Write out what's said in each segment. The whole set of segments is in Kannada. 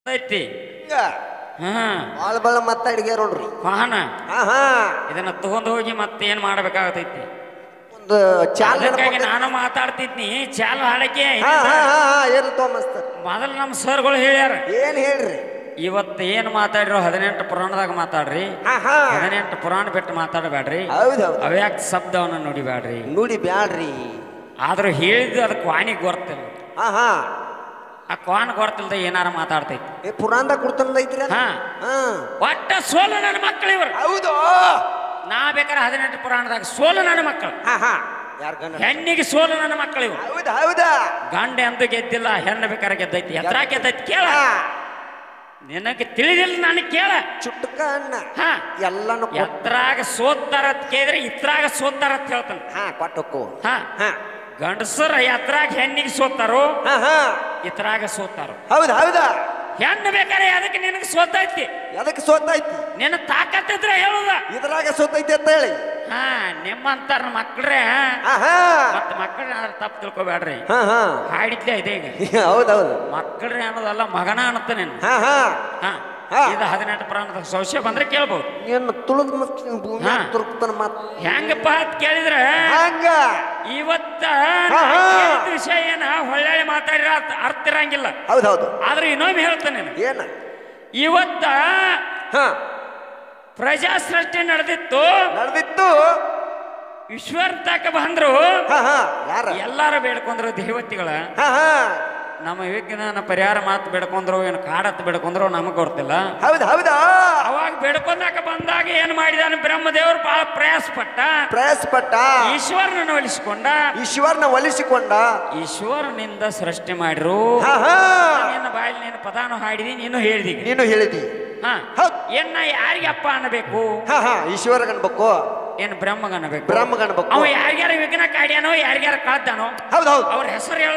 ಐತಿ ಬಾಳ ಬಾಳ ಮಾತಾಡಿಗೆ ನೋಡ್ರಿ. ವಾಹನ ಇದನ್ನ ತಗೊಂಡ್ ಹೋಗಿ ಮತ್ತೇನ್ ಮಾಡ್ಬೇಕಾಗತೈತಿ. ಒಂದು ಅದಕ್ಕಾಗಿ ನಾನು ಮಾತಾಡ್ತಿದ್ನಿ ಚಾಲು ಹಾಡಕ್ಕೆ ಮೊದಲು ನಮ್ಮ ಸರ್ಗಳು ಹೇಳ್ಯಾರ. ಏನ್ ಹೇಳ್ರಿ? ಇವತ್ತು ಏನ್ ಮಾತಾಡಿರೋ 18 ಪುರಾಣದಾಗ ಮಾತಾಡ್ರಿ, 18 ಪುರಾಣ ಬಿಟ್ಟು ಮಾತಾಡಬೇಡ್ರಿ, ಅವ್ಯಾಕ ಶಬ್ದವನ್ನ ನುಡಿಬ್ಯಾಡ್ರಿ, ನುಡಿ ಬ್ಯಾಡ್ರಿ. ಆದ್ರೂ ಹೇಳಿದ್ದು ಅದಕ್ಕೆ ವಾಣಿಗೆ ಗೊತ್ತಿಲ್ಲ. ಆ ಕ್ವಾನ್ ಗೊತ್ತಿಲ್ದ ಏನಾರ ಮಾತಾಡ್ತೈತಿ. ಪುರಾಣದಾಗ ಕೊಡ್ತಂದೈತ್ರಿ. ಒಟ್ಟ ಸೋಲು ನನ್ನ ಮಕ್ಕಳು ಇವರು. ಹೌದು, ನಾ ಬೇಕಾರೆ 18 ಪುರಾಣದಾಗ ಸೋಲು ನನ್ನ ಮಕ್ಕಳು, ಹೆಣ್ಣಿಗೆ ಸೋಲು ನನ್ನ ಮಕ್ಕಳು ಇವರು. ಹೌದಾ ಹೌದಾ. ಗಂಡ ಎಂದು ಗೆದ್ದಿಲ್ಲ, ಹೆಣ್ಣು ಬೇಕಾರೆ ಗೆದ್ದೈತಿ. ಎತ್ತರ ಗೆದ್ದೈತಿ ಕೇಳ, ನಿನಗೆ ತಿಳಿದಿಲ್ಲ ನನಗೆ ಕೇಳ. ಚುಟ್ಕ ಅಣ್ಣ ಎಲ್ಲಾನು ಎತ್ತರಾಗ ಸೋತ್ತಾರ ಕೇಳಿದ್ರೆ ಇತ್ರಾಗ ಸೋತ್ತಾರ ಅಂತ ಹೇಳ್ತಾನೆ. ಕೊಟ್ಟಕ್ಕು ಗಂಡಸರ ಎತ್ತರಾಗ ಹೆಣ್ಣಿಗೆ ಸೋತಾರೋ, ಇತ್ರಾಗ ಸೋತಾರೋ. ಹೌದಾ ಹೌದಾ. ಹೆಣ್ಣು ಬೇಕಾರೆ ಅದಕ್ಕೆ ನಿನಗೆ ಸೋತೈತಿ. ಅದಕ್ಕೆ ಸೋತೈತಿ. ನಿನ್ನ ತಾಕತ್ತಿದ್ರೆ ಹೇಳುದ ಇದ್ರಾಗ ಸೋತೈತಿ ಅಂತ ಹೇಳಿ. ನಿಮ್ಮಂತಾರ ಮಕ್ಳ್ರೆ ಮತ್ತ ಮಕ್ಕಳನ್ನ ತಪ್ಪು ತಿಳ್ಕೊಬೇಡ್ರಿ. ಹಾಡಿದ್ಲೇ ಇದೆ ಈಗ. ಹೌದೌದು, ಮಕ್ಕಳ್ರೆ ಅನ್ನೋದಲ್ಲ ಮಗನ ಅನ್ನತ್ತ ನೀನು. ಇದು 18 ಪುರಾಣದ ಸೌಶ್ಯ ಬಂದ್ರೆ ಕೇಳ್ಬಹುದು. ಹೆಂಗಪ್ಪ ಅಂತ ಕೇಳಿದ್ರೆ ಇವತ್ತ ವಿಷಯ ಏನ ಹೊಳ್ಳೆ ಮಾತಾಡಿರ ಅರ್ಥ ಇರಂಗಿಲ್ಲ. ಹೌದೌದು. ಆದ್ರೆ ಇನ್ನೊಮ್ಮೆ ಹೇಳ್ತಾನೆ ಏನ, ಇವತ್ತ ಪ್ರಜಾ ಸೃಷ್ಟಿ ನಡೆದಿತ್ತು. ಈಶ್ವರ ತಕ ಬಂದ್ರು, ಎಲ್ಲಾರು ಬೇಡ್ಕೊಂಡ್ರು ದೇವತೆಗಳ. ನಮ್ಮ ವಿಜ್ಞಾನ ಪರಿಹಾರ ಮಾತು ಬೇಡ್ಕೊಂಡ್ರು, ಏನು ಕಾಡತ್ ಬೇಡ್ಕೊಂಡ್ರು ನಮಗ್ ಗೊತ್ತಿಲ್ಲ. ಹೌದಾ ಹೌದಾ. ಅವಾಗ ಬೇಡ್ಕೊಂಡಾಕ ಬಂದಾಗ ಏನ್ ಮಾಡಿದಾನ ಬ್ರಹ್ಮದೇವರು ಬಹಳ ಪ್ರಯಾಸ ಪಟ್ಟ ಈಶ್ವರನ ಒಲಿಸಿಕೊಂಡ. ಈಶ್ವರನಿಂದ ಸೃಷ್ಟಿ ಮಾಡಿರು. ನಿನ್ನ ಬಾಯಲ್ಲಿ ನೀನು ಪದಾನು ಹಾಡಿದಿ, ನೀನು ಹೇಳಿದಿ. ಏನ ಯಾರಿಗಪ್ಪ ಅನ್ನಬೇಕು? ಈಶ್ವರ ಅನ್ಬೇಕು, ಏನು ಬ್ರಹ್ಮಗ ಅನ್ಬೇಕು? ಬ್ರಹ್ಮಗನ್ಬೇಕು. ಅವ ಯಾರ್ಯಾರ ವಿಘ್ನ ಕಾಡ್ಯಾನೋ, ಯಾರ್ಯಾರ ಕಳ್ದಾನೋ ಹೌದೌದು ಅವ್ರ ಹೆಸರು ಹೇಳ.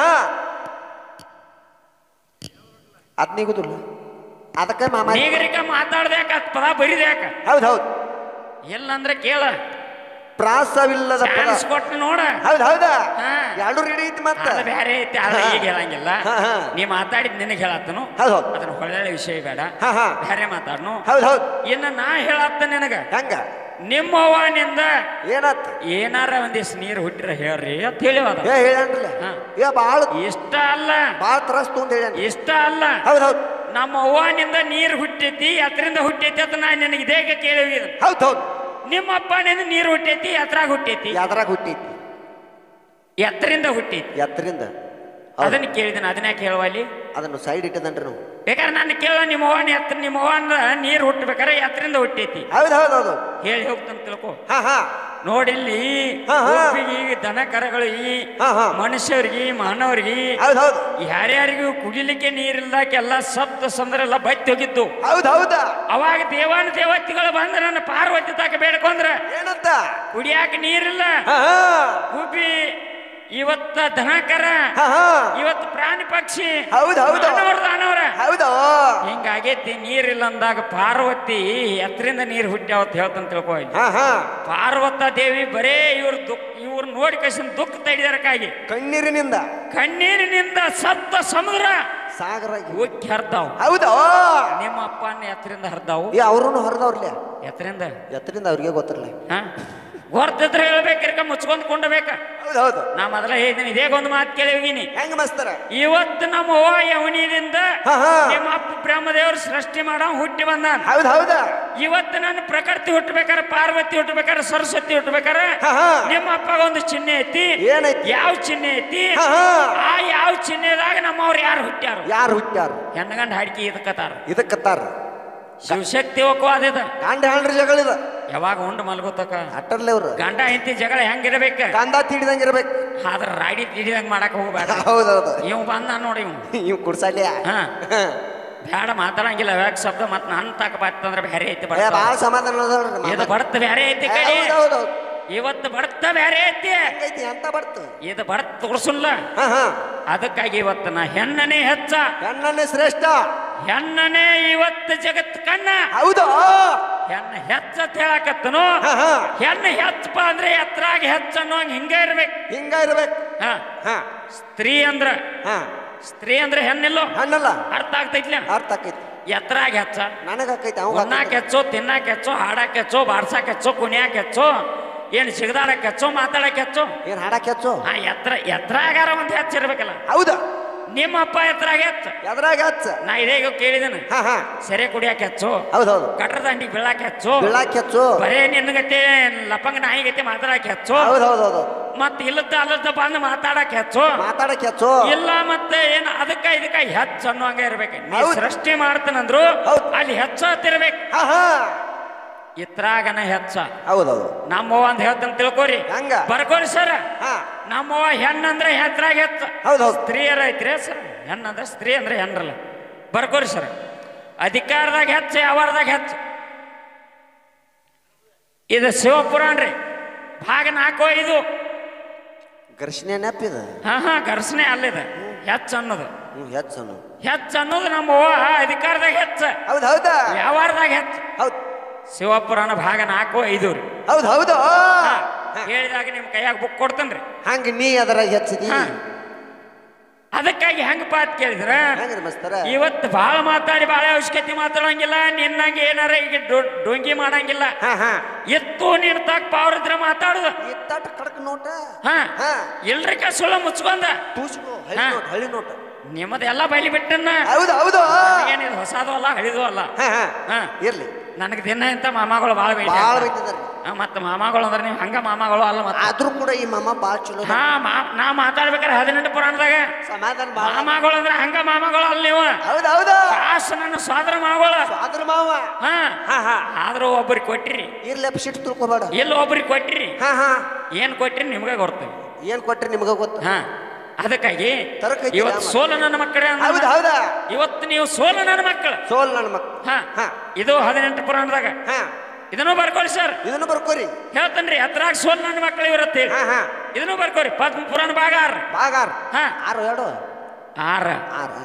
ಅದ್ನಿಗುದಿಲ್ಲ ಅದಕ್ಕೆ ನೀಗರಿಕ ಮಾತಾಡ್ದ್ಯಾಕ ಪದ ಬರಿದ್ಯಾಕ? ಹೌದೌದು. ಎಲ್ಲಂದ್ರೆ ಕೇಳ, ಪ್ರಾಸವಿಲ್ಲದ ಕೊಟ್ಟು ನೋಡ. ಹೌದೌದಾ. ಎರಡು ರೆಡಿ ಐತಿ. ಮತ್ತೆ ಬೇರೆ ಐತಿ, ಆದ್ರೆ ಈಗ ಹೇಳಂಗಿಲ್ಲ. ನೀ ಮಾತಾಡಿದ್ ನಿನಗೆ ಹೇಳತ್ತನು, ಅದನ್ನ ಒಳ್ಳೆ ವಿಷಯ ಬೇಡ, ಬೇರೆ ಮಾತಾಡ್ನು. ಹೌದೌದು. ಇನ್ನ ನಾ ಹೇಳತ್ತ ನಿನಗ ಹೆಂಗ? ನಿಮ್ಮ ಅವ್ವನಿಂದ ಏನತ್ತ ಏನಾರ ಒಂದಿಷ್ಟು ನೀರು ಹುಟ್ಟಿರ ಹೇಳ್ರಿ ಅಂತ ಹೇಳಿವದ. ಬಾಳ ಇಷ್ಟ ಅಲ್ಲ, ಬಾಳ ತ್ರಾಸ್ ತೊಂದ್ ಹೇಳ. ಇಷ್ಟ ಅಲ್ಲ. ಹೌದೌದು. ನಮ್ಮ ಅವ್ವನಿಂದ ನೀರು ಹುಟ್ಟೈತಿ, ಎತ್ತರಿಂದ ಹುಟ್ಟೈತಿ ಅಂತ ನಾ ನಿನಗೆ ಇದೇಗ ಕೇಳಿವಿ. ಹೌದೌದು. ನಿಮ್ಮ ಅಪ್ಪನಿಂದ ನೀರು ಹುಟ್ಟೈತಿ, ಎತ್ತರಾಗ ಹುಟ್ಟೈತಿ. ಎತ್ತರಿಂದ ಹುಟ್ಟೈತಿ. ಎತ್ತರಿಂದ ಅದನ್ನ ಕೇಳಿದನ, ಅದನ್ಯಾಕೆ ಹೇಳುವಲ್ಲಿ? ಅದನ್ನು ಸೈಡ್ ಇಟ್ಟದನ್ರಿ ನಾವು. ಬೇಕಾದ್ರೆ ನಾನು ಕೇಳ, ನಿಮ್ಮ ಅವ್ವನ ಎತ್ತ, ನಿಮ್ಮ ಅವ್ವನ ನೀರು ಹುಟ್ಟಬೇಕಾರೆ ಎತ್ತರಿಂದ ಹುಟ್ಟೈತಿ. ಹೌದೌದು. ಹೇಳಿ ಹೋಗ್ತಾನೆ ತಿಳ್ಕೊ. ನೋಡಿಲ್ಲಿ ದನ ಕರಗಳಿಗೆ, ಮನುಷ್ಯರಿಗೆ, ಮಾನವರಿಗೆ, ಯಾರ್ಯಾರಿಗೂ ಕುಡಿಲಿಕ್ಕೆ ನೀರಿಲ್ದಾಕೆಲ್ಲ ಸಪ್ತ ಸಂದ್ರ ಎಲ್ಲ ಬತ್ತಿ ಹೋಗಿದ್ದು. ಹೌದೌದಾ. ಅವಾಗ ದೇವತೆಗಳು ಬಂದ ನನ್ನ ಪಾರ್ವತಿ ತಾಕ ಬೇಡ್ಕೊಂಡ್ರ ಏನಂತ? ಕುಡಿಯಾಕ ನೀರಿಲ್ಲ. ಗುಬ್ಬಿ ಇವತ್ತ ದನಕರ, ಇವತ್ತು ಪ್ರಾಣಿ ಪಕ್ಷಿ, ಹಿಂಗಾಗೈತಿ. ನೀರಿಲ್ಲ ಅಂದಾಗ ಪಾರ್ವತಿ ಎತ್ತರಿಂದ ನೀರು ಹುಟ್ಟ್ಯಾವತ್ ಹೇಳ್ತಂತ ತಿಳ್ಕೊ. ಪಾರ್ವತ ದೇವಿ ಬರೇ ಇವ್ರು ನೋಡಿ ಕಸಿನ ದುಃಖ ತಡಿದಾರಕ್ಕಾಗಿ ಕಣ್ಣೀರಿನಿಂದ ಸಪ್ತ ಸಮುದ್ರ ಸಾಗರ ಉಕ್ಕಿ ಹರ್ದಾವ್. ಹೌದಾ. ನಿಮ್ಮ ಅಪ್ಪನ ಎತ್ತರಿಂದ ಹರ್ದಾವು. ಅವ್ರೂ ಹರಿದವ್ರಲ್ಲ. ಎತ್ತರಿಂದ ಅವ್ರಿಗೆ ಗೊತ್ತಿರಲ್ಲ. ಗೊತ್ತಿದ್ರೆ ಹೇಳ್ಬೇಕ, ಮುಚ್ಕೊಂಡ್ ಕೊಂಡಬೇಕ. ಹೌದೌದು. ನಾ ಮೊದಲ ಹೇಳಿದ್ದೀನಿ, ಇದೇಗೊಂದು ಮಾತು ಕೇಳಿವಿನಿ. ಹೆಂಗ ಮಸ್ತರ? ಇವತ್ತು ನಮ್ಮ ಅವ್ವ ಯವನಿದಿಂದ ನಿಮ್ಮ ಅಪ್ಪ ಬ್ರಹ್ಮದೇವರು ಸೃಷ್ಟಿ ಮಾಡ ಹುಟ್ಟಿ ಬಂದ. ಹೌದೌದಾ. ಇವತ್ತು ನನ್ನ ಪ್ರಕೃತಿ ಹುಟ್ಟಬೇಕಾರೆ, ಪಾರ್ವತಿ ಹುಟ್ಟಬೇಕಾರೆ, ಸರಸ್ವತಿ ಹುಟ್ಟಬೇಕಾರೆ ನಿಮ್ಮ ಅಪ್ಪಗ ಒಂದು ಚಿಹ್ನೆ ಐತಿ. ಯಾವ ಚಿಹ್ನೆ ಐತಿ? ಆ ಯಾವ ಚಿಹ್ನೆದಾಗ ನಮ್ಮವ್ರು ಯಾರು ಹುಟ್ಟ್ಯಾರ? ಹೆಣ್ಣಗಂಡ ಹಾಡಿಕೆ ಇದಕ್ಕತ್ತಾರ. ಶಿವಶಕ್ತಿ ಹೋಗುವಾದ ಗಂಡ ಹೆಂಡ್ರಿ ಜಗಳ ಇದ. ಯಾವಾಗ ಉಂಡು ಮಲ್ಗೋತಕ ಅಟ್ಟರ್ಲೆ ಅವ್ರು ಗಂಡ ಹೆಂಡತಿ ಜಗಳ ಹೆಂಗಿರ್ಬೇಕ? ಗಂಧ ತಿಡಿದಂಗ ಇರ್ಬೇಕು. ಆದ್ರ ರಾಡಿ ತಿಡಿದಂಗ ಮಾಡಕ್ ಹೋಗ್ಬೇಡ. ಹೌದೌದು. ಇವ್ ಬಂದ ನೋಡಿ, ಇವ್ ಕುಡ್ಸಲ್ಯ. ಬೇಡ ಮಾತಾಡಂಗಿಲ್ಲ ವ್ಯಾಕ್ ಶಬ್ದ. ಮತ್ ನನ್ ತಾಕ ಬರ್ತಂದ್ರ ಬ್ಯಾರೆ ಐತಿ, ಬಾಳ ಸಮಾಧಾನ. ಇದು ಬಡ್ತ ಬ್ಯಾರೆ ಐತಿ ಕಡೆ. ಇವತ್ತು ಬಡ್ತ ಬ್ಯಾರೆ ಐತಿ. ಅಂತ ಬರ್ತ ಇದು ಬಡ್ತ ತೋರ್ಸಲ್ಲ. ಅದಕ್ಕಾಗಿ ಇವತ್ತು ನಾ ಹೆಣ್ಣನೇ ಹೆಚ್ಚ, ಹೆಣ್ಣನೇ ಶ್ರೇಷ್ಠ, ಹೆಣ್ಣನೇ ಇವತ್ತು ಜಗತ್ ಕಣ್ಣ. ಹೌದು. ಹೆಣ್ಣ ಹೆಚ್ಚ ಹೇಳಕತ್ತನು. ಹೆಣ್ಣು ಹೆಚ್ಚಪ್ಪ ಅಂದ್ರೆ ಎತ್ತರಾಗಿ ಹೆಚ್ಚ ಅನ್ನೋ ಹಿಂಗ ಇರ್ಬೇಕು. ಸ್ತ್ರೀ ಅಂದ್ರ ಸ್ತ್ರೀ ಅಂದ್ರೆ ಹೆಣ್ಣಿಲ್ಲೋ ಹಣ್ಣಲ್ಲ ಅರ್ಥ ಆಗ್ತೈತ್ಲ ಅರ್ಥ ಆಕೈತಿ ಎತ್ತರಾಗ ಹೆಚ್ಚ ನನಗ ಆಕೈತಿ ಅವಾಗ ಉಣ್ಣಾಕ ಹೆಚ್ಚು ತಿನ್ನಾಕ ಹೆಚ್ಚು ಹಾಡಾಕ ಹೆಚ್ಚು ಬಾರ್ಸಾಕ ಹೆಚ್ಚು ಕುಣಿಯಾಕ ಹೆಚ್ಚು ಏನ್ ಸಿಗದಾಡಕ್ ಹೆಚ್ಚು ಮಾತಾಡಕ್ ಹೆಚ್ಚು ಏನ್ ಹಾಡಕ್ ಹೆಚ್ಚು ಹಾ ಎತ್ತರಾಗಾರ ಒಂದ್ ಹೆಚ್ಚಿರ್ಬೇಕಲ್ಲ ಹೌದಾ ನಿಮ್ಮ ಅಪ್ಪ ಎತ್ತರಾಗ ಹೆಚ್ಚ ಎದ್ರಾಗ ಹೆಚ್ಚ ನಾ ಇದೇ ಕೇಳಿದೇನೆ ಹಾ ಹಾ ಸೆರೆ ಕುಡಿಯಾಕ ಹೆಚ್ಚು ಹೌದೌದು ಕಟ್ರ ದಂಡಿಗೆ ಬೀಳಾಕ ಹೆಚ್ಚು ಬೀಳಾಕ ಹೆಚ್ಚು ಬರೇ ನಿನ್ಗತೆ ಲಪಂಗ ನಾಯಿಗತೆ ಮಾತಾಡಕ್ ಹೆಚ್ಚು ಹೌದೌದೌದು ಮತ್ ಇಲ್ಲದ ಅಲ್ಲದ ಬಂದು ಮಾತಾಡಕ್ ಹೆಚ್ಚು ಮಾತಾಡಕ್ ಹೆಚ್ಚು ಇಲ್ಲ ಮತ್ತೆ ಏನ್ ಅದಕ್ಕ ಇದಕ್ಕ ಹೆಚ್ಚ ಅನ್ನೋಂಗ ಇರ್ಬೇಕು ನೀ ಹೌದು. ಸೃಷ್ಟಿ ಮಾಡ್ತಾನಂದ್ರು ಹೌದು. ಅಲ್ಲಿ ಹೆಚ್ಚತ್ತಿರ್ಬೇಕು ಹಾ ಹಾ ಇತ್ರಾಗನ ಹೆಚ್ಚ ಹೌದೌದು ನಮ್ಮವ್ವ ಅಂತ ಹೇಳ್ತಾನೆ ತಿಳ್ಕೊರಿ ಹಂಗ ಬರ್ಕೋರಿ ಸರ್ ಹಾ ನಮ್ಮವ್ವ ಹೆಣ್ಣಂದ್ರೆ ಹೆತ್ರಾಗ ಹೆಚ್ಚ ಹೌದೌದು ಸ್ತ್ರೀಯರ ಐತ್ರಿ ಸರ್ ಹೆಣ್ಣಂದ್ರೆ ಸ್ತ್ರೀ ಅಂದ್ರೆ ಹೆಣ್ರಲ್ಲ ಬರ್ಕೋರಿ ಸರ್ ಅಧಿಕಾರದಾಗ ಹೆಚ್ಚ ಯಾವಾರದಾಗ ಹೆಚ್ಚ ಇದು ಶಿವಪುರಾಣ ರೀ ಭಾಗ 4-5 ಘರ್ಷಣೆ ನೆಪ್ಪಿದ ಹಾ ಘರ್ಷಣೆ ಅಲ್ಲಿದೆ ಹೆಚ್ಚ ಅನ್ನೋದು ಹೆಚ್ಚು ಹೆಚ್ಚ ಅನ್ನೋದು ನಮ್ಮವ್ವ ಅಧಿಕಾರದಾಗ ಹೆಚ್ಚ ಹೌದು ಹೌದಾ ವ್ಯವಹಾರದಾಗ ಹೆಚ್ಚ ಹೌದು ಶಿವಪುರಾಣ ಭಾಗ 4-5 ರೀ ಹೌದು ಹೌದು ಹೇಳಿದಾಗ ನಿಮ್ ಕೈಯಾಗ ಬುಕ್ ಕೊಡ್ತೇನ್ರಿ ಹಂಗ ನೀ ಅದರಾಗ ಹೆಚ್ಚಿದಿ ಹಾ. ಅದಕ್ಕಾಗಿ ಹೆಂಗ ಪಾತ್ ಕೇಳಿದ್ರ ಹೆಂಗ್ರಿ ಮಸ್ತರ ಇವತ್ತು ಬಾಳ ಮಾತಾಡಿ ಬಾಳ ಅವಶ್ಯಕತೆ ಮಾತಾಡಂಗಿಲ್ಲ ನಿನ್ನಂಗೆ ಏನಾರ ಈಗ ಡೊಂಗಿ ಮಾಡಂಗಿಲ್ಲ ಹಾ ಹಾ ಎತ್ತು ನಿನ್ ತಾಕ ಪಾವ್ರ ಇದ್ರ ಮಾತಾಡುದು ಇತ್ತಾಟ ಕಡಕ್ ನೋಟ ಹಾ ಹಾ ಎಲ್ರಿಗ ಸುಳ್ಳ ಮುಚ್ಕೊಂಡ ತೂಸ್ಕೋ ಹಾ. ಹಳ್ಳಿ ನೋಟ ನಿಮ್ಮದೆಲ್ಲ ಬಯಲಿ ಬಿಟ್ಟನ್ನ ಹೌದು ಹೌದು ಏನಿದು ಹೊಸದು ಅಲ್ಲ ಹಳಿದು ಅಲ್ಲ ಹಾ ಹಾ ಹಾ ಇರ್ಲಿ ನನಗೆ ದಿನ ಇಂತ ಮಾಮಾಗಳು ಬಾಳ ಬಾಳ ಬೈತಿದಾರೆ ಮತ್ತ ಮಾಮಾಗಳು ಅಂದ್ರೆ ನೀವು ಹಂಗ ಮಾಮಾಗಳು ಅಲ್ಲ ಮತ್ತ ಆದ್ರೂ ಕೂಡ ಈ ಮಾಮ ಬಾಳ ಚಲೋ ಹಾ ನಾ ಮಾತಾಡ್ಬೇಕಾರೆ 18 ಪುರಾಣದಾಗ ಸಮಾಧಾನ ಬಾಳ ಮಾಮಾಗಳು ಅಂದ್ರೆ ಹಂಗ ಮಾಮಾಗಳು ಅಲ್ಲ ನೀವು ಹೌದು ಹೌದು ಕಾಸು ನನ್ನ ಸೋದರ ಮಾವಗಳು ಅದ್ರ ಮಾವ ಹಾ ಹಾ ಹಾ ಆದ್ರೂ ಒಬ್ರಿಗೆ ಕೊಟ್ಟಿರಿ ಇರ್ಲಿ ಸಿಟ್ಟು ತಿಳ್ಕೊಬೇಡ ಎಲ್ಲಿ ಒಬ್ರಿಗೆ ಕೊಟ್ಟಿರಿ ಹಾ ಹಾ ಏನ್ ಕೊಟ್ಟಿರಿ ನಿಮ್ಗೆ ಗೊತ್ತು ಏನ್ ಕೊಟ್ರಿ ನಿಮ್ಗ ಗೊತ್ತ ಹಾ ಅದಕ್ಕಾಗಿ ತರಕೈತಿ ಇವತ್ತು ಸೋಲು ನನ್ನ ಮಕ್ಕಳೇ ಹೌದು ಹೌದಾ ಇವತ್ತು ನೀವು ಸೋಲು ನನ್ನ ಮಕ್ಕಳು ಸೋಲ್ ನನ್ನ ಮಕ್ ಹಾ ಹಾ ಇದು 18 ಪುರಾಣದಾಗ ಹಾ ಇದನ್ನು ಬರ್ಕೊಳ್ಳಿ ಸರ್ ಇದನ್ನು ಬರ್ಕೋರಿ ಹೇಳ್ತೇನ್ರಿ ಅದ್ರಾಗ ಸೋಲ್ ನನ್ನ ಮಕ್ಕಳು ಇರುತ್ತೆ ಹಾ ಹಾ ಇದನ್ನು ಬರ್ಕೋರಿ ಪದ್ಮ ಪುರಾಣ ಭಾಗ 6 ಬಾಗಾರ್ ಹಾ 6 6 6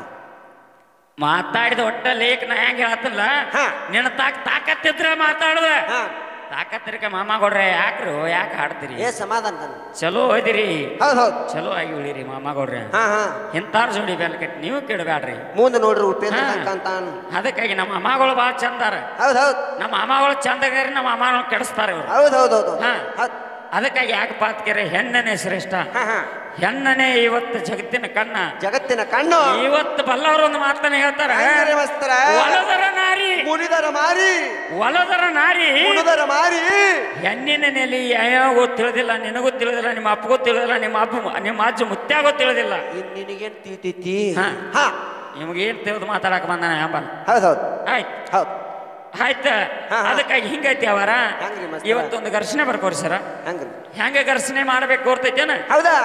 ಮಾತಾಡಿದ ಒಟ್ಟ ಲೇಖ ನಾ ಹೆಂಗ ಹೇಳ್ತಲ್ಲ ಹಾ. ನಿನ್ನ ತಾಕತ್ತಿದ್ರ ಮಾತಾಡುದ ಹಾ ತಾಕತ್ತಿರಕ ಮಾಮ ಗೌಡ್ರೆ ಯಾಕೆ ಹಾಡ್ತೀರಿ ಏ ಸಮಾಧಾನ ತನ ಚಲೋ ಓದಿರಿ ಹೌದು ಹೌದು ಚಲೋ ಆಗಿ ಉಳಿರಿ ಮಾಮ ಗೌಡ್ರೆ ಹಾ ಹಾ ಇಂತಾರ ಜೋಡಿ ಬೆಲ್ ಕಟ್ಟಿ ನೀವು ಕೆಡಬ್ಯಾಡ್ರಿ ಮುಂದೆ ನೋಡ್ರಿ ಉಪೇಂದ್ರ ಹಾ. ಅಂತಾನ ಅದಕ್ಕಾಗಿ ನಮ್ಮ ಅಮ್ಮಗಳು ಭಾಳ ಚಂದಾರ ಹೌದು ಹೌದು ನಮ್ಮ ಅಮ್ಮಗಳು ಚಂದಾಗ್ರಿ ನಮ್ಮ ಅಮ್ಮಗಳು ಕೆಡಿಸ್ತಾರ ಇವ್ರು ಹೌದು ಹೌದು ಹೌದು ಹಾ. ಹೌದು ಅದಕ್ಕಾಗಿ ಯಾಕೆ ಪಾತ್ಕೆರೆ ಹೆಣ್ಣನೇ ಶ್ರೇಷ್ಠ ಹಾ ಹಾ ಹೆಣ್ಣನೇ ಇವತ್ತು ಜಗತ್ತಿನ ಕಣ್ಣ ಜಗತ್ತಿನ ಕಣ್ಣು ಇವತ್ತು ಬಲ್ಲವರು ಒಂದು ಮಾತನ್ನ ಹೇಳ್ತಾರ ಹೆಂಗರಿ ಮಸ್ತರ ಒಲದರ ನಾರಿ ಮುನಿದರ ಮಾರಿ ಒಲದರ ನಾರಿ ಮುನಿದರ ಮಾರಿ ಹೆಣ್ಣಿನ ನೆಲೆ ಯಾವಾಗೂ ತಿಳಿದಿಲ್ಲ ನಿನಗೂ ತಿಳಿದಿಲ್ಲ ನಿಮ್ಮ ಅಪ್ಪಗೂ ತಿಳಿದಿಲ್ಲ ನಿಮ್ಮ ಅಜ್ಜ ಮುತ್ಯಾಗೂ ತಿಳಿದಿಲ್ಲ ನಿನಗೇನ್ ತಿಳಿತೈತಿ ಹಾ. ಹಾ ನಿಮಗೇನ್ ತಿಳಿದು ಮಾತಾಡಕ್ ಬಂದಾನ ಹಂಬಲ್ ಹೌದು ಹೌದು ಆಯ್ತು ಹೌದು ಆಯ್ತ ಹಾ, ಹಾ. ಅದಕ್ಕಾಗಿ ಹಿಂಗೈತಿ ಅವರ ಹೆಂಗ್ರಿ ಮಸ್ತರ? ಇವತ್ತೊಂದು ಘರ್ಷಣೆ ಬರ್ಕೋರಿ ಸರ ಹಂಗ್ರಿ ಹೆಂಗ ಘರ್ಷಣೆ ಮಾಡ್ಬೇಕು ಗೊತ್ತೈತೇನ ಹೌದಾ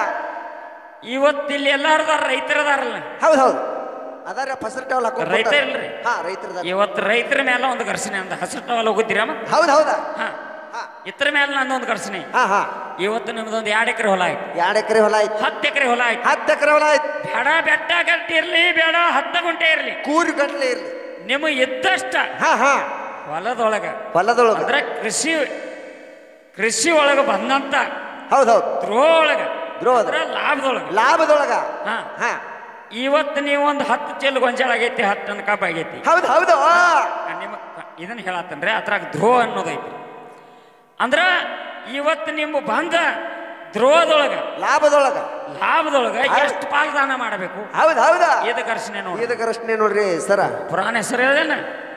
ಇವತ್ತು ಇಲ್ಲಿ ಎಲ್ಲಾರದಾರ ರೈತರದಾರಲ್ಲ ಹೌದು ಹೌದು ಅದಾರ ಫಸಲ್ ಟವಲ್ ಹಾಕೊಂಡು ರೈತ ಇಲ್ರಿ ಹಾ ರೈತರದ ಇವತ್ತು ರೈತರ ಮೇಲೆ ಒಂದು ಘರ್ಷಣೆ ಅಂತ ಹಸಿರು ಟವಲ್ ಹೋಗುತ್ತೀರ ಹೌದು ಹೌದಾ ಹಾ ಹಾ ಇತರ ಮೇಲೆ ನಂದೊಂದು ಘರ್ಷಣೆ ಹಾ ಹಾ ಇವತ್ತು ನಿಮ್ದೊಂದು 2 ಎಕರೆ ಹೊಲ ಆಯ್ತು 2 ಎಕರೆ ಹೊಲ ಆಯ್ತು 10 ಎಕರೆ ಹೊಲ ಆಯ್ತು 10 ಎಕರೆ ಹೊಲ ಆಯ್ತು ಬೇಡ ಬೆಟ್ಟ ಗಟ್ಟಿ ಇರ್ಲಿ ಬೇಡ 10 ಗುಂಟೆ ಇರ್ಲಿ ಕೂರಿ ಗಟ್ಲೆ ಇರ್ಲಿ ನಿಮಗೆ ಇದ್ದಷ್ಟ ಹಾ ಹಾ ಹೊಲದೊಳಗ ಹೊಲದೊಳಗ ಅಂದ್ರೆ ಕೃಷಿ ಒಳಗ ಬಂದಂತ ಹೌದು ಹೌದು ದ್ರೋಹ ಒಳಗ ದ್ರೋಹದ ಅಂದ್ರೆ ಲಾಭದೊಳಗ ಲಾಭದೊಳಗ ಹಾ ಹಾ ಇವತ್ತು ನೀವು ಒಂದು 10 ಚೀಲ ಗೊಂಜಾಳ ಆಗೈತಿ 10 ಟನ್ ಕಬ್ಬು ಆಗೈತಿ ಹೌದು ಹೌದು ನಿಮ್ ಇದನ್ನ ಹೇಳತ್ತನ್ರಿ ಅದ್ರಾಗ ದ್ರೋಹ ಅನ್ನೋದೈತಿ ಅಂದ್ರ ಇವತ್ತು ನಿಮ್ಮ ಬಂದ ದ್ರೋಹದೊಳಗ ಲಾಭದೊಳಗ ಎಷ್ಟು ಪಾಲ್ದಾನ ಮಾಡಬೇಕು ಹೌದು ಹೌದಾ ಇದು ಘರ್ಷಣೆ ನೋಡಿ ಇದು ಘರ್ಷಣೆ ನೋಡ್ರಿ ಸರ ಪುರಾಣ ಹೆಸರು ಹೇಳೇನ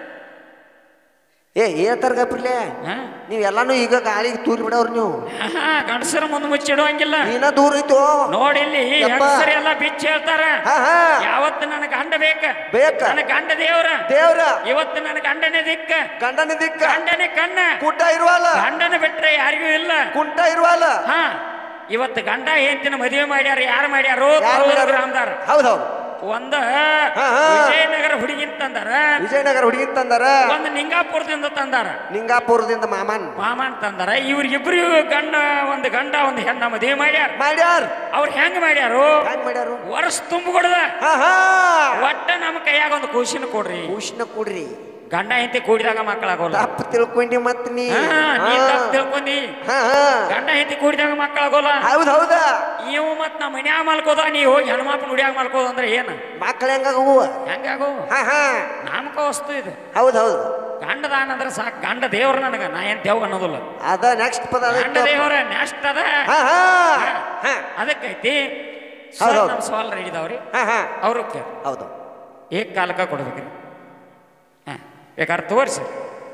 ಏತರ ಗಪ್ರಿಲೆ ನೀವ್ ಎಲ್ಲಾನು ಈಗ ಗಾಳಿಗೆ ತೂರಿ ಬಿಡವ್ರ ನೀವು ಗಂಡಸರ ಮುಂದೆ ಮುಚ್ಚಿಡುವಂಗಿಲ್ಲ ನೀನ ದೂರ ಐತೋ ನೋಡಿಲ್ಲಿ ಹೆಂಗಸರು ಎಲ್ಲ ಬಿಚ್ಚಿ ಹೇಳ್ತಾರ ಹಾ ಹಾ ಯಾವತ್ತು ನನ್ನ ಗಂಡ ಬೇಕ ನನ್ನ ಗಂಡ ದೇವ್ರ ಇವತ್ತು ನನ್ನ ಗಂಡನೇ ದಿಕ್ಕ ಗಂಡನ ದಿಕ್ಕ ಗಂಡನೇ ಕಣ್ಣ ಕುಂಟ ಇರುವಲ್ಲ ಗಂಡನ ಬಿಟ್ರೆ ಯಾರಿಗೂ ಇಲ್ಲ ಕುಂಟ ಇರುವಲ್ಲ ಹಾ ಇವತ್ತು ಗಂಡ ಹೆಂಡತಿನ ಮದುವೆ ಮಾಡ್ಯಾರ ಯಾರು ಮಾಡ್ಯಾರೋ ಗ್ರಾಮದಾರ ಹೌದೌದು ಒಂದ ವಿಜಯನಗರ ಹುಡುಗಿನ್ ತಂದಾರ ವಿಜಯನಗರ ಹುಡುಗಿನ್ ತಂದಾರ ಒಂದು ನಿಂಗಾಪುರದಿಂದ ತಂದಾರ ನಿಂಗಾಪುರದಿಂದ ಮಾಮನ್ ತಂದಾರ ಇವ್ರಿಗಿಬ್ರು ಒಂದು ಗಂಡ ಒಂದು ಹೆಣ್ಣ ಮದುವೆ ಮಾಡ್ಯಾರ ಅವ್ರು ಹೆಂಗ್ ಮಾಡ್ಯಾರು ವರ್ಷ ತುಂಬಿಕೊಡದ ಒಟ್ಟ ನಮ್ಮ ಕೈಯಾಗ ಒಂದು ಖುಷಿನ ಕೊಡ್ರಿ ಗಂಡ ಹೆಂಡತಿ ಕೂಡಿದಾಗ ಮಕ್ಕಳಾಗೋಲ್ಲ. ತಪ್ಪು ತಿಳ್ಕೊಂಡಿ ಮತ್ ನೀ ತಪ್ಪು ತಿಳ್ಕೊಂಡಿ. ಗಂಡ ಹೆಂಡತಿ ಕೂಡಿದಾಗ ಮಕ್ಕಳಾಗೋಲ್ಲ. ಹೌದ್ ಹೌದಾ. ನೀವು ಮತ್ ನಮ್ಮ ಮನ್ಯಾಗ ಮಲ್ಕೋದ ನೀ ಹೋಗಿ ಹೆಣ್ಮಕ್ಳು ನುಡಿಯಾಗ ಮಲ್ಕೋದ ಅಂದ್ರೆ ಏನ ಮಕ್ಕಳು ಹೆಂಗಾಗುವ ಹೆಂಗಾಗು ನಾಮಕ ವಸ್ತು ಇದು. ಹೌದ್ ಹೌದು. ಗಂಡ ದಾನ ಅಂದ್ರೆ ಸಾಕು. ಗಂಡ ದೇವ್ರ ನನಗ ನಾ ಏನ್ ದೇವ್ ಅನ್ನೋದಿಲ್ಲ. ಅದ ನೆಕ್ಸ್ಟ್ ಪದ ಗಂಡ ದೇವ್ರ ನೆಕ್ಸ್ಟ್ ಅದ ಅದಕ್ಕೈತಿ. ನಮ್ಮ ಸವಾಲ್ ರೆಡಿದವ್ರಿ ಅವ್ರು ಹೌದು ಏಕ್ ಕಾಲಕ್ಕ ಕೊಡ್ಬೇಕ್ರಿ. ಬೇಕಾದ್ರೆ ತೋರಿಸಿ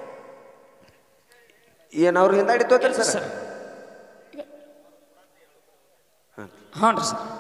ಏನವ್ರು ಹಿಂದಾಡಿ ತೋತಿರಿ ಸರ್. ಹ್ಞೂ ರೀ ಸರ್.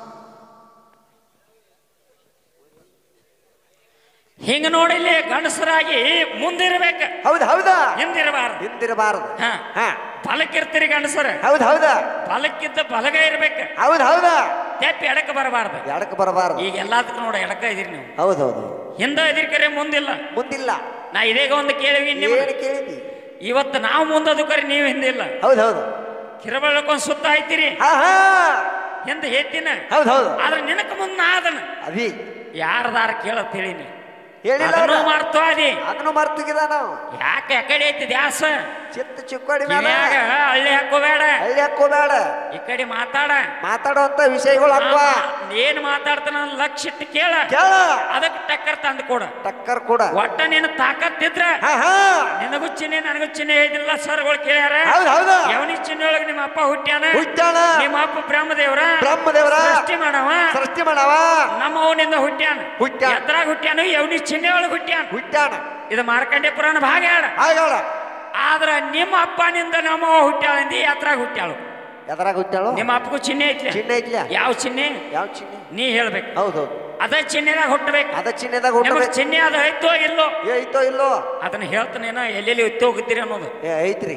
ಹಿಂಗ ನೋಡಿಲ್ಲಿ ಗಂಡಸರಾಗಿ ಮುಂದಿರ್ಬೇಕ. ಹೌದ್ ಹೌದಾ. ಹಿಂದಿರಬಾರ್ದು. ಹಿಂದಿರಬಾರದು. ಬಲಕ್ಕಿರ್ತೀರಿ ಗಂಡಸರ. ಹೌದ್ ಹೌದಾ. ಬಲಕ್ಕಿದ್ದ ಬಲಗ ಇರ್ಬೇಕ. ಹೌದ್ ಹೌದಾ. ತೆಪ್ಪಿ ಎಡಕ್ಕೆ ಬರಬಾರ್ದು. ಎಡಕ್ಕೆ ಬರಬಾರ್ದು. ಈಗ ಎಲ್ಲದಕ್ಕೂ ನೋಡ ಎಡಕ್ಕ ಇದೀರಿ ನೀವು. ಹೌದ್ ಹೌದು. ಹಿಂದ ಇದೀರಿ ಕರೆ ಮುಂದಿಲ್ಲ. ಮುಂದಿಲ್ಲ. ನಾ ಇದೇಗ ಒಂದು ಕೇಳಿವಿ ಕೇಳಿದಿ. ಇವತ್ತು ನಾವು ಮುಂದದು ಕರೆ ನೀವು ಹಿಂದಿಲ್ಲ. ಹೌದ್ ಹೌದು. ಕಿರಬಳ್ಳಕೊಂಡ್ ಸುತ್ತ ಆಯ್ತಿರಿ ಹಿಂದ ಹೇತಿನ. ಹೌದ್ ಹೌದು. ಆದ್ರೆ ನಿನಕ ಮುಂದ ಆದನ ಅದಿ ಯಾರದಾರ ಕೇಳತ್ ಹೇಳಿನಿ ಹೇಳಿಲ್ಲ ಮಾಡ್ತೋ ಅದಿ ಅದನ್ನು ಮರ್ತಿಗಿದ ನಾವು. ಯಾಕೆ ಎಕಡೆ ಐತಿ ದ್ಯಾಸ ಚಿತ್ತ ಚಿಕ್ಕೋಡಿ ಹಳ್ಳಿ ಹಾಕೋಬೇಡ. ಹಳ್ಳಿ ಹಾಕೋಬೇಡ. ಈ ಕಡೆ ಮಾತಾಡುವಂತ ವಿಷಯಗಳು ಹಾಕುವ. ಏನ್ ಮಾತಾಡ್ತಾನ ಲಕ್ಷ್ಯ ಇಟ್ಟು ಕೇಳ. ಅದಕ್ಕೆ ಟಕ್ಕರ್ ತಂದು ಕೊಡ. ಟಕ್ಕರ್ ಕೂಡ ಒಟ್ಟ ನೀನು ತಾಕತ್ತಿದ್ರ ನಿನಗೂ ಚಿಹ್ನೆ ನನಗೂ ಚಿಹ್ನೆ ಹೇಳಿದಿಲ್ಲ ಸರ್ಗಳು ಕೇಳ್ಯಾರ. ಯವನಿ ಚಿಹ್ನೆ ಒಳಗೆ ನಿಮ್ಮ ಅಪ್ಪ ಹುಟ್ಟ್ಯಾನ. ನಿಮ್ಮ ಅಪ್ಪ ಬ್ರಹ್ಮದೇವ್ರ ಸೃಷ್ಟಿ ಮಾಡವ ನಮ್ಮ ಅವನಿಂದ ಹುಟ್ಟ್ಯಾನ. ಎದ್ರಾಗ ಹುಟ್ಟ್ಯಾನು ಯವನಿ ಚಿಹ್ನೆ ಒಳಗೆ ಹುಟ್ಟ್ಯಾನ. ಇದು ಮಾರ್ಕಂಡೇ ಪುರಾಣ ಭಾಗ ಹೇಳ. ಆದ್ರ ನಿಮ್ಮ ಅಪ್ಪನಿಂದ ನಮ್ಮ ಹುಟ್ಟ್ಯಾಳಂದಿ ಎದ್ರಾಗ ಹುಟ್ಟ್ಯಾಳು. ನಿಮ್ಮ ಅಪ್ಪಗೂ ಚಿಹ್ನೆ ಐತ್ಲ. ಯಾವ ಚಿಹ್ನೆ ನೀ ಹೇಳ್ಬೇಕು. ಹೌದೌದು. ಅದ ಚಿಹ್ನೆದಾಗ ಹುಟ್ಟಬೇಕು. ಚಿಹ್ನೆ ಅದು ಐತೋ ಇಲ್ಲೋ ಅದನ್ನ ಹೇಳ್ತಾನೇನೋ ಎಲ್ಲೆಲ್ಲಿ ಒತ್ತಿ ಹೋಗುತ್ತೀರಿ ಅನ್ನೋದು ಐತ್ರಿ.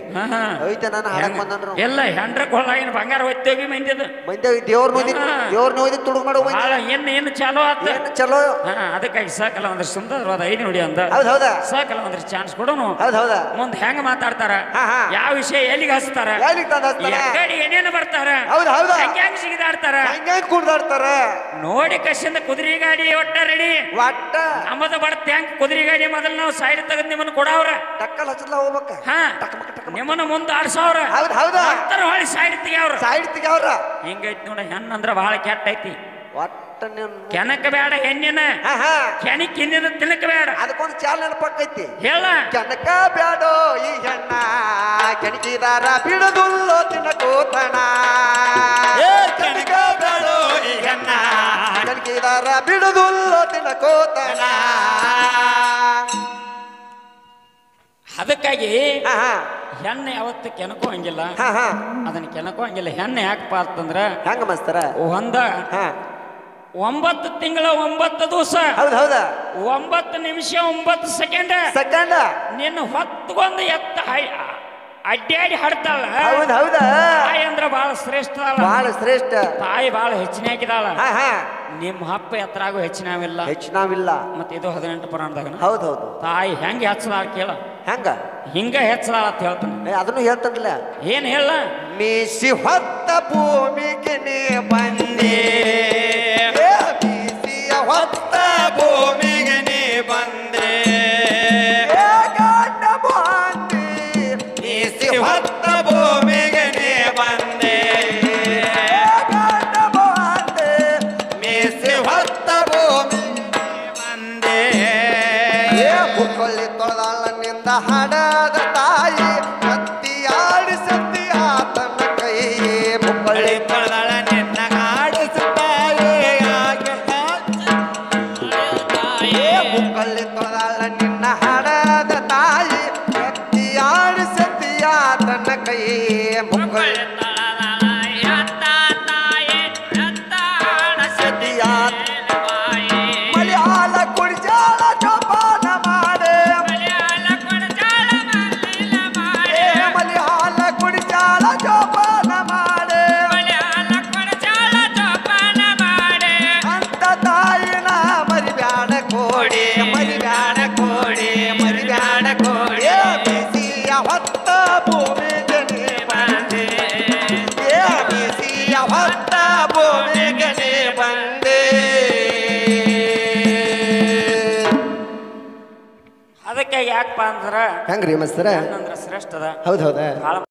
ಎಲ್ಲ ಹೆಂಡ್ರ ಕೊಳ್ಳ ಏನು ಬಂಗಾರ ಒತ್ತಿ ಹೋಗಿ ಮಂದಿದ ದೇವ್ರ ತುಡುಗ್ ಮಾಡೋ ಏನು ಚಲೋ ಆತ ಚಲೋ. ಅದಕ್ಕಾಗಿ ಸಕಲ ಒಂದ್ರ ಸುಂದರವಾದ ಐದು ನುಡಿ ಅಂತ ಸಕಲ ಒಂದ್ರ ಚಾನ್ಸ್ ಕೊಡೋನು. ಮುಂದೆ ಹೆಂಗ ಮಾತಾಡ್ತಾರ, ಯಾವ ವಿಷಯ ಎಲ್ಲಿಗೆ ಹಚ್ತಾರ, ಏನೇನು ಬರ್ತಾರ, ಹೆಂಗ್ ಸಿಗಿದಾಡ್ತಾರ, ನೋಡಿ ಕಸಿಂದ ಕುದುರೆ ಗಾಡಿ ಒಟ್ಟ ರೆಡಿ. ನಮ್ಮದ ಬಡ್ತ ಹೆಂಗ್ ಕುದುರೆ ಗಾಡಿ ಮೊದಲು ನಾವು ಸೈಡ್ ತೆಗೆದು ನಿಮ್ಮನ್ನ ಕೊಡವ್ರ ಟಕ್ಕಲ್ ಹಚ್ಚಲ ಹೋಗ್ಬೇಕ. ನಿಮ್ಮನ್ನ ಮುಂದೆ ಆಡ್ಸವ್ರ ಹೊಳಿ ಸೈಡ್ ತೆಗ್ಯಾವ್ರ. ಹಿಂಗೈತಿ ನೋಡ. ಹೆಣ್ಣಂದ್ರ ಬಹಳ ಕೆಟ್ಟ ಐತಿ. ಕೆನಕ ಬೇಡ ಹೆಣ್ಣಿನ ಕೆಣಕ್ ಹಿಂದಿನ ತಿನ್ನಕ ಬೇಡ. ಅದಕ್ಕೊಂದು ಚಾಲ ನೆನಪಕ್ಕೈತಿ ಹೇಳ. ಕೆನಕ ಬ್ಯಾಡೋ ಈ ಹೆಣ್ಣ ಕೆಣಕಿದಾರ ಬಿಡದುಲ್ಲೋ ತಿನ್ನಕೋತಣ. ಕೆನಕ ಬ್ಯಾಡೋ ಈ ಹೆಣ್ಣ ಕೆಣಕಿದಾರ ಬಿಡದುಲ್ಲೋ ತಿನ್ನಕೋತಣ. ಅದಕ್ಕಾಗಿ ಹೆಣ್ಣು ಯಾವತ್ತು ಕೆನಕೋ ಹಂಗಿಲ್ಲ. ಅದನ್ನ ಕೆನಕೋ ಹಂಗಿಲ್ಲ. ಹೆಣ್ಣು ಯಾಕಪ್ಪ ಅಂತಂದ್ರ ಹೆಂಗ ಮಸ್ತರ ಒಂದ 9 ತಿಂಗಳ 9 ದಿವಸ 9 ನಿಮಿಷ 9 ಸೆಕೆಂಡ್ ನಿನ್ನ ಹೊತ್ತಗೊಂದು ಎತ್ತ ಅಡ್ಡಾಡಿ ಹಾಡ್ತಾಳ. ತಾಯಿ ಅಂದ್ರ ಬಹಳ ಶ್ರೇಷ್ಠ. ತಾಯಿ ಬಹಳ ಹೆಚ್ಚಿನ ಹಾಕಿದಾಳ. ನಿಮ್ಮ ಹಪ್ಪ ಎತ್ತರಾಗೂ ಹೆಚ್ಚಿನವಿಲ್ಲ. ಮತ್ತೆ ಇದು 18 ಪುರಾಣದಾಗ ತಾಯಿ ಹೆಂಗ ಹೆಚ್ಚದಾಳ ಕೇಳ. ಹಿಂಗ ಹೆಚ್ಚದಾಳ ಅಂತ ಹೇಳ್ತಾನೆ. ಅದನ್ನು ಹೇಳ್ತಾನಲ್ಲ. ಏನ್ ಹೇಳ. ಮೀಸಿ ಹೊತ್ತ ಭೂಮಿಗೆ ನೀ ಬಂದೆ, ಹೊತ್ತ ಭೂಮಿಗೆ ನೀ ಬಂದೆ, ಗಂಡ ಬಂದೆ ಮೀಸಿ ಹೊತ್ತ ಭೂಮಿಗೆ ನೀ ಬಂದೆ, ಗಂಡ ಬಂದೆ ಮೀಸಿ ಹೊತ್ತ ಭೂಮಿಗೆ ಬಂದೆ. ಮುಕ್ಕೊಳ್ಳಿ ತೊಳೆದಾಳನಿಂದ ಹಡದ ತಾಯಿ ಕತ್ತಿಯಾಡಿ ಸತ್ತಿ ಆತನ ಕೈ. ಮುಕ್ಕೊಳ್ಳಿ ತೊಳೆದಾಳನಿಂದ ಆಡಿಸ ತಾಯಿ ಮುಕ್ಕಳ್ಳಿ ತೊಳೆದಾಳ ನಿನ್ನ ಹಡದ ತಾಯಿ ಕತ್ತಿಯಾಡಿ ಸತ್ತಿಯಾತನ ಕೈ. ಮುಕ್ಕಳ್ಳಿ ಮಲಯಾಳ ಕುಡಿಜಾಳ ಜೋಪಾನ ಮಾಡೆ, ಮಲಯಾಳ ಕುಡಿಜಾಳ ಜೋಪಾನ ಮಾಡೆ, ಅಂತ ತಾಯಿನ ಮರಿಬ್ಯಾಡ ಕೋಡಿ, ಮರಿಬ್ಯಾಡ ಕೋಡಿ. ಬಿಸಿಯ ಹೊತ್ತ ಭೂಮಿಗೆ ನೀ ಬಂದೆ, ಹೆಂಗಪ್ಪ ಅಂದ್ರ ಹೆಂಗ್ರಿ ಮಸ್ತರ ಅಂದ್ರ ಶ್ರೇಷ್ಠ ಅದ ಹೌದೌದ ಬಾಳ